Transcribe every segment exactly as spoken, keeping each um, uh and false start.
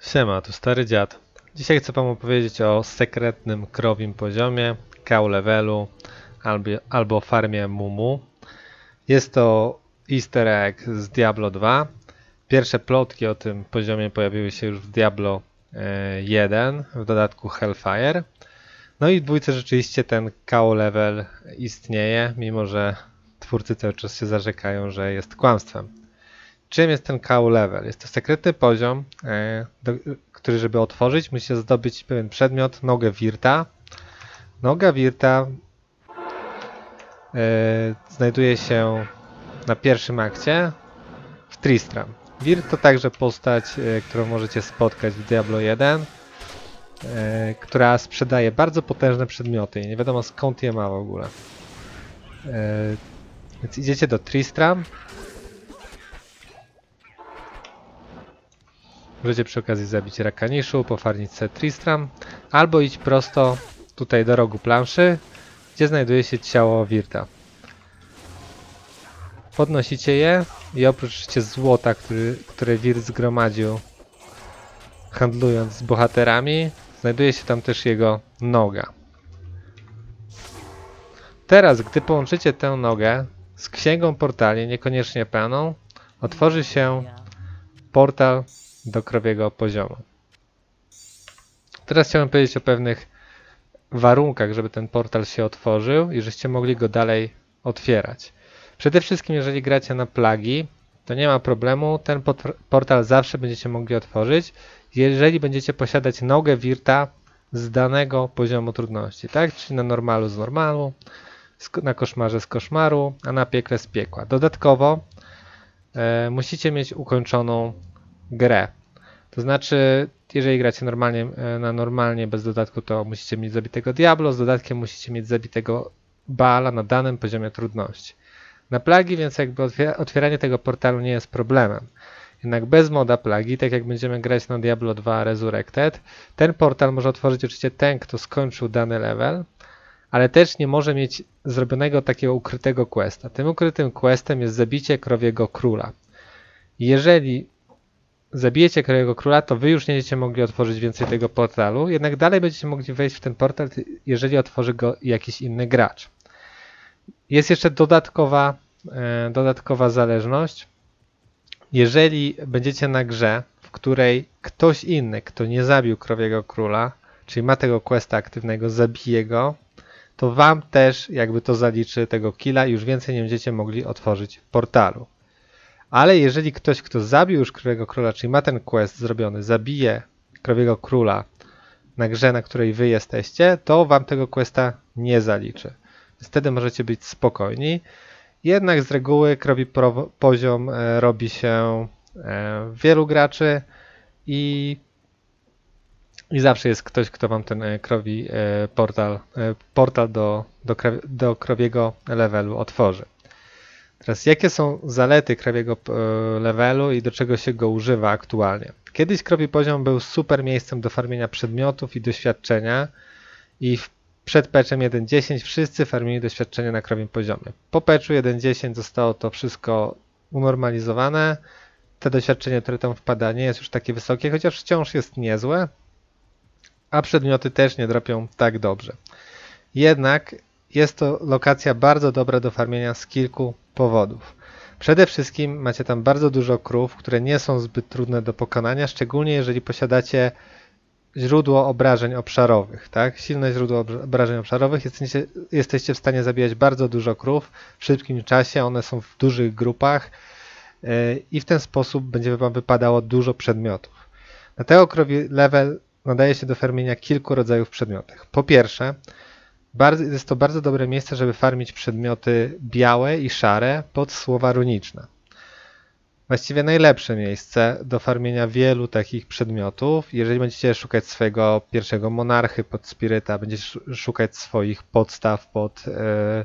Siema, tu stary dziad. Dzisiaj chcę wam opowiedzieć o sekretnym krowim poziomie, cow levelu albo, albo farmie Mumu. Jest to easter egg z Diablo dwa. Pierwsze plotki o tym poziomie pojawiły się już w Diablo jeden, w dodatku Hellfire. No i w dwójce rzeczywiście ten cow level istnieje, mimo że twórcy cały czas się zarzekają, że jest kłamstwem. Czym jest ten cow level? Jest to sekretny poziom, do, który żeby otworzyć, musi zdobyć pewien przedmiot, nogę Wirta. Noga Wirta e, znajduje się na pierwszym akcie w Tristram. Wirt to także postać, e, którą możecie spotkać w Diablo jeden, e, która sprzedaje bardzo potężne przedmioty i nie wiadomo skąd je ma w ogóle. E, więc idziecie do Tristram. Możecie przy okazji zabić Rakaniszu, pofarmić sobie Tristram, albo iść prosto tutaj do rogu planszy, gdzie znajduje się ciało Wirta. Podnosicie je i oprócz złota, który, które Wirt zgromadził handlując z bohaterami, znajduje się tam też jego noga. Teraz, gdy połączycie tę nogę z księgą portali, niekoniecznie pełną, otworzy się portal do krowiego poziomu. Teraz chciałem powiedzieć o pewnych warunkach, żeby ten portal się otworzył i żeście mogli go dalej otwierać. Przede wszystkim, jeżeli gracie na plagi, to nie ma problemu, ten portal zawsze będziecie mogli otworzyć, jeżeli będziecie posiadać nogę Wirta z danego poziomu trudności, tak? Czyli na normalu z normalu, na koszmarze z koszmaru, a na piekle z piekła. Dodatkowo e, musicie mieć ukończoną grę. To znaczy, jeżeli gracie normalnie, na normalnie bez dodatku, to musicie mieć zabitego Diablo, z dodatkiem musicie mieć zabitego Baala na danym poziomie trudności. Na plagi, więc jakby otwieranie tego portalu nie jest problemem. Jednak bez moda plagi, tak jak będziemy grać na Diablo dwa Resurrected, ten portal może otworzyć oczywiście ten, kto skończył dany level, ale też nie może mieć zrobionego takiego ukrytego questa. Tym ukrytym questem jest zabicie krowiego króla. Jeżeli zabijecie krowiego króla, to wy już nie będziecie mogli otworzyć więcej tego portalu, jednak dalej będziecie mogli wejść w ten portal, jeżeli otworzy go jakiś inny gracz. Jest jeszcze dodatkowa, e, dodatkowa zależność. Jeżeli będziecie na grze, w której ktoś inny, kto nie zabił krowiego króla, czyli ma tego questa aktywnego, zabije go, to wam też jakby to zaliczy tego killa i już więcej nie będziecie mogli otworzyć portalu. Ale jeżeli ktoś, kto zabił już krowiego króla, czyli ma ten quest zrobiony, zabije krowiego króla na grze, na której wy jesteście, to wam tego questa nie zaliczy. Więc wtedy możecie być spokojni. Jednak z reguły krowi poziom e, robi się e, wielu graczy i, i zawsze jest ktoś, kto wam ten e, krowi e, portal, e, portal do, do, do krowiego levelu otworzy. Teraz, jakie są zalety krowiego levelu i do czego się go używa aktualnie? Kiedyś krowi poziom był super miejscem do farmienia przedmiotów i doświadczenia i w, przed patchem jeden dziesięć wszyscy farmili doświadczenia na krowim poziomie. Po patchu jeden dziesięć zostało to wszystko unormalizowane. Te doświadczenie, które tam wpada, nie jest już takie wysokie, chociaż wciąż jest niezłe, a przedmioty też nie dropią tak dobrze. Jednak jest to lokacja bardzo dobra do farmienia z kilku powodów. Przede wszystkim macie tam bardzo dużo krów, które nie są zbyt trudne do pokonania, szczególnie jeżeli posiadacie źródło obrażeń obszarowych, tak? Silne źródło obrażeń obszarowych, jesteście, jesteście w stanie zabijać bardzo dużo krów w szybkim czasie, one są w dużych grupach yy, i w ten sposób będzie wam wypadało dużo przedmiotów. Na tego krowi level nadaje się do farmienia kilku rodzajów przedmiotów. Po pierwsze, Bardzo, jest to bardzo dobre miejsce, żeby farmić przedmioty białe i szare pod słowa runiczne. Właściwie najlepsze miejsce do farmienia wielu takich przedmiotów. Jeżeli będziecie szukać swojego pierwszego monarchy pod spiryta, będziecie szukać swoich podstaw pod e,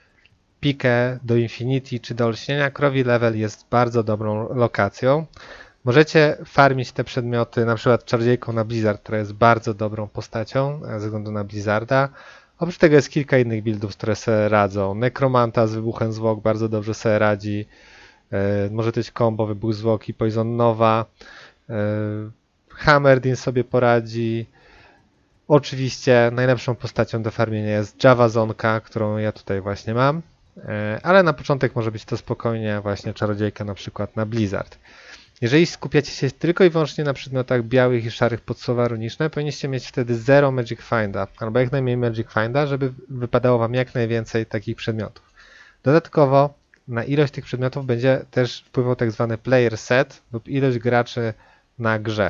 pikę do Infinity czy do olśnienia, krowi level jest bardzo dobrą lokacją. Możecie farmić te przedmioty na przykład czarodziejką na Blizzard, która jest bardzo dobrą postacią ze względu na Blizzarda. Oprócz tego jest kilka innych buildów, które sobie radzą. Nekromanta z wybuchem zwłok bardzo dobrze sobie radzi. Yy, może to być combo wybuch zwłoki, Poison Nova. Yy, Hammerdin sobie poradzi. Oczywiście najlepszą postacią do farmienia jest Javazonka, którą ja tutaj właśnie mam, ale na początek może być to spokojnie właśnie czarodziejka na przykład na Blizzard. Jeżeli skupiacie się tylko i wyłącznie na przedmiotach białych i szarych pod słowa runiczne, powinniście mieć wtedy zero Magic Finda, albo jak najmniej Magic Finda, żeby wypadało wam jak najwięcej takich przedmiotów. Dodatkowo na ilość tych przedmiotów będzie też wpływał tak zwany player set lub ilość graczy na grze.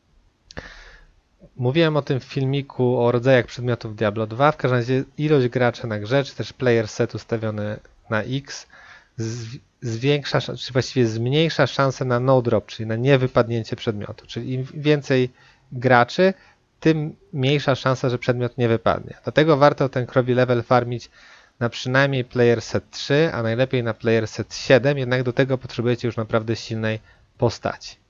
Mówiłem o tym w filmiku o rodzajach przedmiotów Diablo dwa. W każdym razie ilość graczy na grze, czy też player set ustawiony na X zwiększa, czy właściwie zmniejsza szansę na no drop, czyli na niewypadnięcie przedmiotu. Czyli im więcej graczy, tym mniejsza szansa, że przedmiot nie wypadnie. Dlatego warto ten krowi level farmić na przynajmniej player set trzy, a najlepiej na player set siedem, jednak do tego potrzebujecie już naprawdę silnej postaci.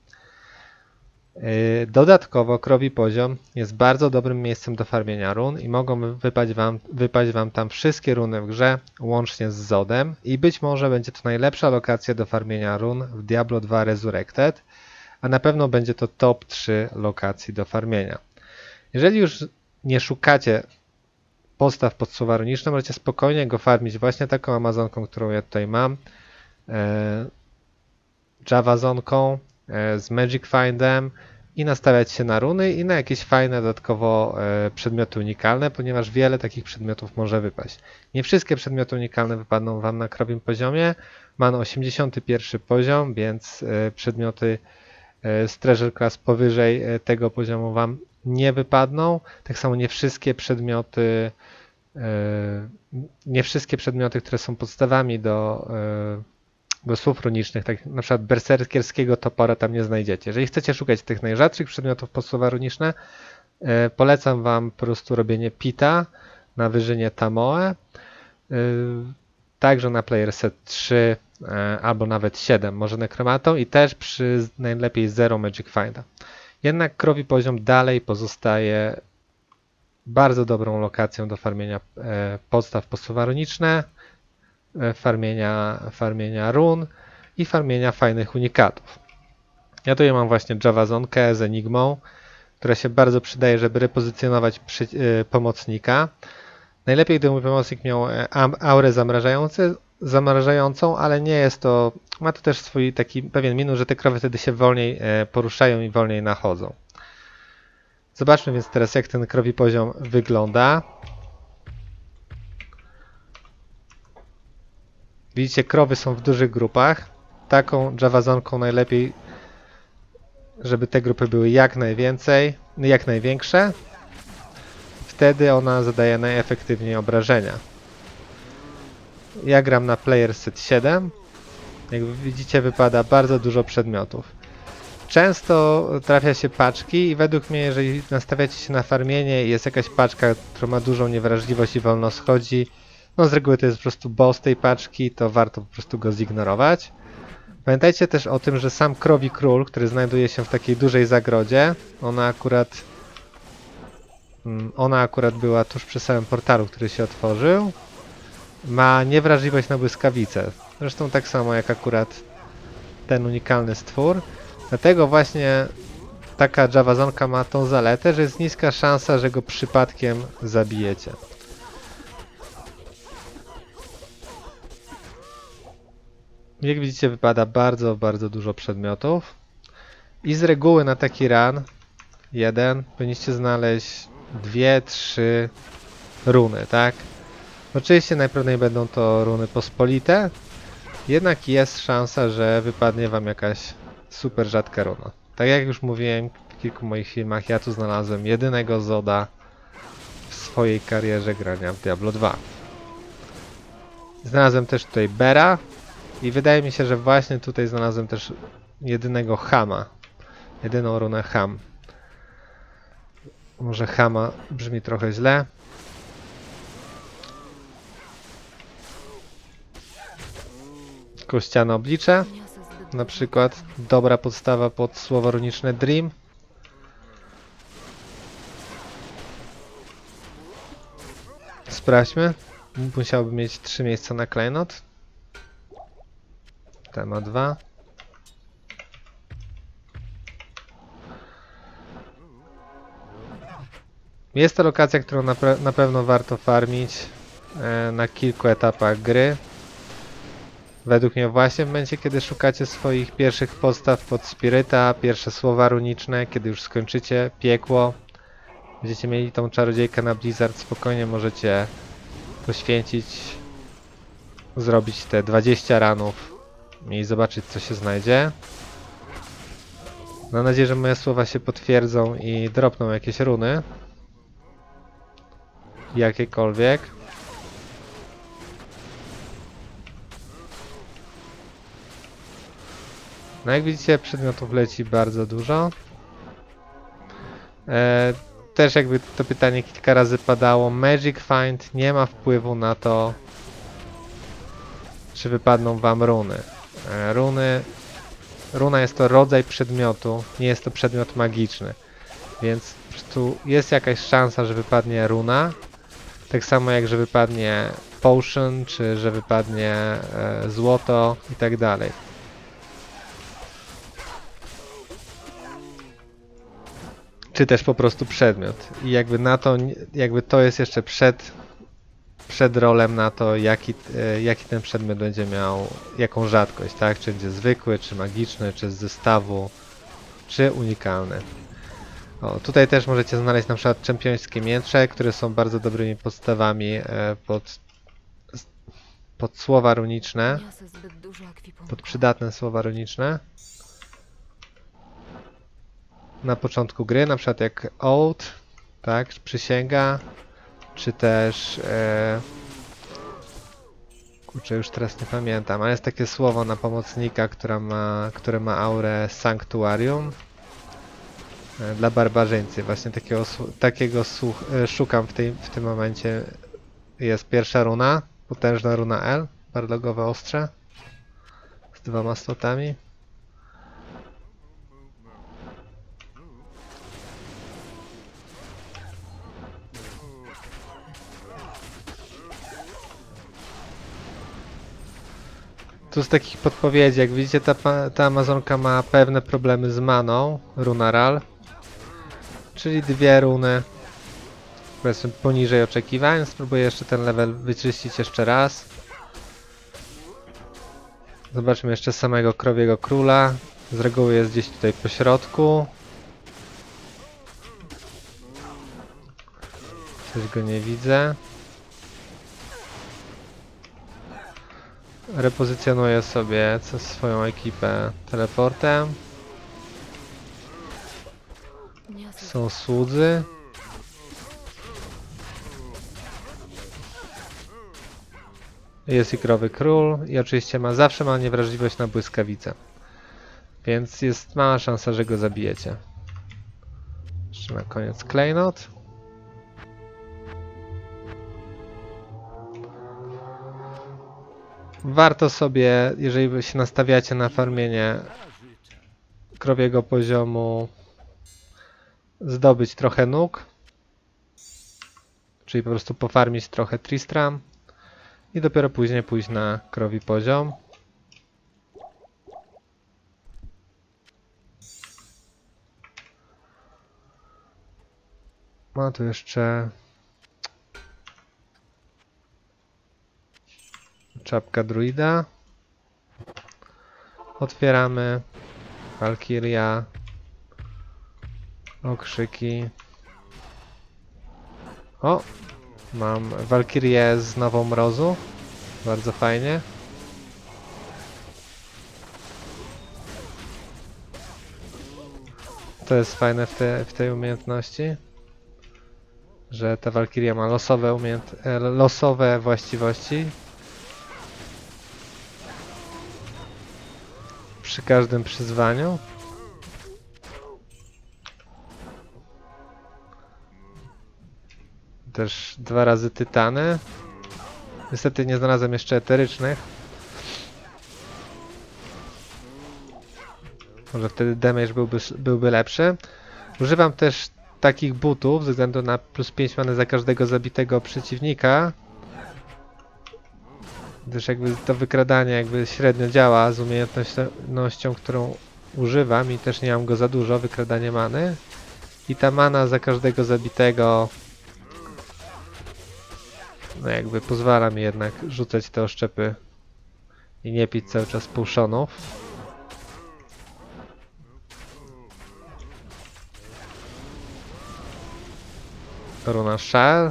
Dodatkowo krowi poziom jest bardzo dobrym miejscem do farmienia run i mogą wypaść wam, wypaść wam tam wszystkie runy w grze, łącznie z Zodem, i być może będzie to najlepsza lokacja do farmienia run w Diablo dwa Resurrected, a na pewno będzie to top trzy lokacji do farmienia. Jeżeli już nie szukacie postaw pod słowa runiczne, możecie spokojnie go farmić właśnie taką Amazonką, którą ja tutaj mam, e, Javazonką, z Magic Findem i nastawiać się na runy i na jakieś fajne dodatkowo e, przedmioty unikalne, ponieważ wiele takich przedmiotów może wypaść. Nie wszystkie przedmioty unikalne wypadną wam na krowim poziomie. Mam osiemdziesiąty pierwszy poziom, więc e, przedmioty e, z Treasure Class powyżej e, tego poziomu wam nie wypadną. Tak samo nie wszystkie przedmioty e, nie wszystkie przedmioty, które są podstawami do e, do słów runicznych, tak na przykład berserkierskiego topora tam nie znajdziecie. Jeżeli chcecie szukać tych najrzadszych przedmiotów pod słowa runiczne, e, polecam wam po prostu robienie pita na wyżynie Tamoe, e, także na player set trzy e, albo nawet siedem, może nekromatą i też przy najlepiej zero Magic Finda. Jednak krowi poziom dalej pozostaje bardzo dobrą lokacją do farmienia e, podstaw pod słowa runiczne, farmienia, farmienia run i farmienia fajnych unikatów. Ja tutaj mam właśnie Javazonkę z Enigmą, która się bardzo przydaje, żeby repozycjonować przy, y, pomocnika. Najlepiej, gdyby mój pomocnik miał aurę zamrażającą, ale nie jest to, ma to też swój taki pewien minus, że te krowy wtedy się wolniej y, poruszają i wolniej nachodzą. Zobaczmy więc teraz, jak ten krowi poziom wygląda. Widzicie, krowy są w dużych grupach. Taką Javazonką najlepiej, żeby te grupy były jak najwięcej, jak największe. Wtedy ona zadaje najefektywniej obrażenia. Ja gram na player set siedem. Jak widzicie, wypada bardzo dużo przedmiotów. Często trafia się paczki i według mnie, jeżeli nastawiacie się na farmienie i jest jakaś paczka, która ma dużą niewrażliwość i wolno schodzi, no z reguły to jest po prostu boss tej paczki, to warto po prostu go zignorować. Pamiętajcie też o tym, że sam krowi król, który znajduje się w takiej dużej zagrodzie, ona akurat ona akurat była tuż przy samym portalu, który się otworzył, ma niewrażliwość na błyskawice. Zresztą tak samo jak akurat ten unikalny stwór. Dlatego właśnie taka Javazonka ma tą zaletę, że jest niska szansa, że go przypadkiem zabijecie. Jak widzicie, wypada bardzo, bardzo dużo przedmiotów. I z reguły na taki run jeden powinniście znaleźć dwie, trzy runy, tak? Oczywiście najprawdopodobniej będą to runy pospolite, jednak jest szansa, że wypadnie wam jakaś super rzadka runa. Tak jak już mówiłem w kilku moich filmach, ja tu znalazłem jedynego Zoda w swojej karierze grania w Diablo dwa. Znalazłem też tutaj Bera i wydaje mi się, że właśnie tutaj znalazłem też jedynego Hama. Jedyną runę Ham. Może Hama brzmi trochę źle. Kościane oblicze. Na przykład dobra podstawa pod słowo runiczne Dream. Sprawdźmy. Musiałby mieć trzy miejsca na klejnot. Ten ma dwa. Jest to lokacja, którą na, na pewno warto farmić e, na kilku etapach gry. Według mnie właśnie w momencie, kiedy szukacie swoich pierwszych podstaw pod Spiryta, pierwsze słowa runiczne, kiedy już skończycie piekło, będziecie mieli tą czarodziejkę na Blizzard, spokojnie możecie poświęcić, zrobić te dwadzieścia ranów i zobaczyć, co się znajdzie. Mam nadzieję, że moje słowa się potwierdzą i dropną jakieś runy. Jakiekolwiek. No jak widzicie, przedmiotów leci bardzo dużo. E, też jakby to pytanie kilka razy padało. Magic Find nie ma wpływu na to, czy wypadną wam runy. E, runy. Runa jest to rodzaj przedmiotu, nie jest to przedmiot magiczny. Więc po prostu jest jakaś szansa, że wypadnie runa. Tak samo jak, że wypadnie potion, czy że wypadnie e, złoto i tak dalej. Czy też po prostu przedmiot. I jakby na to, jakby to jest jeszcze przed, przed rolem na to, jaki, e, jaki ten przedmiot będzie miał, jaką rzadkość, tak? Czy będzie zwykły, czy magiczny, czy z zestawu, czy unikalny. O, tutaj też możecie znaleźć na przykład czempiońskie miecze, które są bardzo dobrymi podstawami e, pod, pod słowa runiczne, pod przydatne słowa runiczne. Na początku gry, na przykład jak oath, tak, przysięga, czy też e, kurczę, już teraz nie pamiętam, ale jest takie słowo na pomocnika, która ma, które ma aurę sanktuarium. E, dla barbarzyńcy, właśnie takiego, takiego słuch, e, szukam w, tej, w tym momencie. Jest pierwsza runa, potężna runa L, barlogowe ostrze z dwoma slotami. Tu z takich podpowiedzi, jak widzicie, ta, ta Amazonka ma pewne problemy z maną, runa Ral, czyli dwie runy, powiedzmy poniżej oczekiwań. Spróbuję jeszcze ten level wyczyścić jeszcze raz. Zobaczmy jeszcze samego krowiego króla, z reguły jest gdzieś tutaj po środku. Coś go nie widzę. Repozycjonuję sobie swoją ekipę teleportem. Są słudzy. Jest i krowy król i oczywiście ma zawsze ma niewrażliwość na błyskawice. Więc jest mała szansa, że go zabijecie. Jeszcze na koniec klejnot. Warto sobie, jeżeli się nastawiacie na farmienie krowiego poziomu, zdobyć trochę nóg, czyli po prostu pofarmić trochę Tristram i dopiero później pójść na krowi poziom. Ma tu jeszcze czapka druida. Otwieramy. Walkiria. Okrzyki. O! Mam Walkirię z nową mrozu. Bardzo fajnie. To jest fajne w, te, w tej umiejętności, że ta Walkiria ma losowe, umiejęt losowe właściwości. Przy każdym przyzwaniu. Też dwa razy tytany. Niestety nie znalazłem jeszcze eterycznych. Może wtedy damage byłby, byłby lepszy. Używam też takich butów ze względu na plus pięć many za każdego zabitego przeciwnika. Gdyż jakby to wykradanie jakby średnio działa z umiejętnością, którą używam i też nie mam go za dużo, wykradanie many. I ta mana za każdego zabitego no jakby pozwala mi jednak rzucać te oszczepy i nie pić cały czas pulsionów. Runa Shell.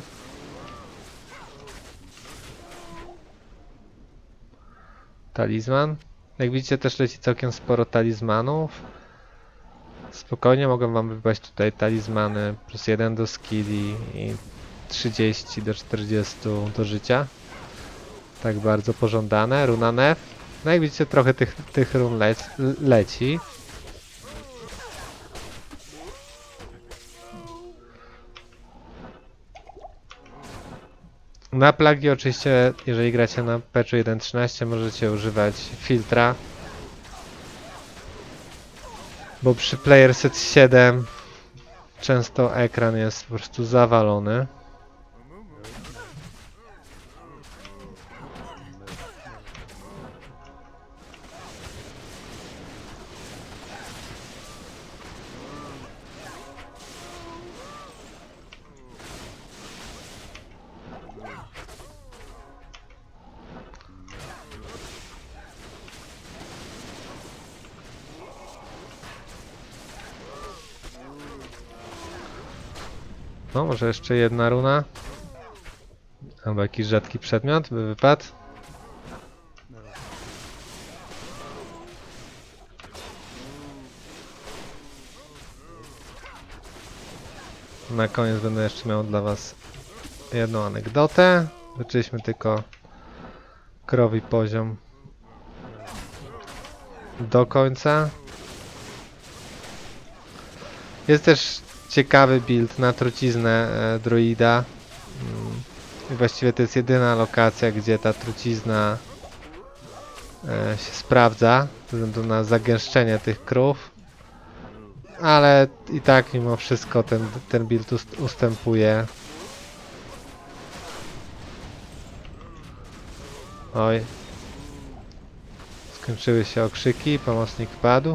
Talizman. Jak widzicie, też leci całkiem sporo talizmanów. Spokojnie mogą wam wypaść tutaj talizmany plus jeden do skilli i trzydzieści do czterdziestu do życia. Tak bardzo pożądane. Runa Nef. No jak widzicie, trochę tych, tych run leci. leci. Na plagi oczywiście, jeżeli gracie na patchu jeden trzynaście, możecie używać filtra. Bo przy Player Set siedem często ekran jest po prostu zawalony. No, może jeszcze jedna runa. Albo jakiś rzadki przedmiot by wypadł. Na koniec będę jeszcze miał dla was jedną anegdotę. Wyczyliśmy tylko krowi poziom do końca. Jest też ciekawy build na truciznę e, druida. I właściwie to jest jedyna lokacja, gdzie ta trucizna e, się sprawdza ze względu na zagęszczenie tych krów. Ale i tak mimo wszystko ten, ten build ust ustępuje. Oj. Skończyły się okrzyki, pomocnik padł.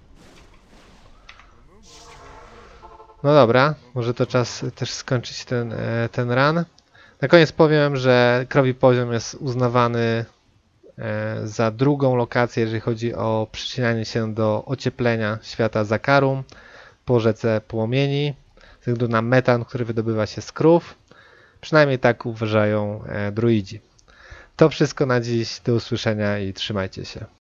No dobra, może to czas też skończyć ten, ten run. Na koniec powiem, że krowi poziom jest uznawany za drugą lokację, jeżeli chodzi o przyczynianie się do ocieplenia świata Zakarum po rzece Płomieni, ze względu na metan, który wydobywa się z krów. Przynajmniej tak uważają druidzi. To wszystko na dziś, do usłyszenia i trzymajcie się.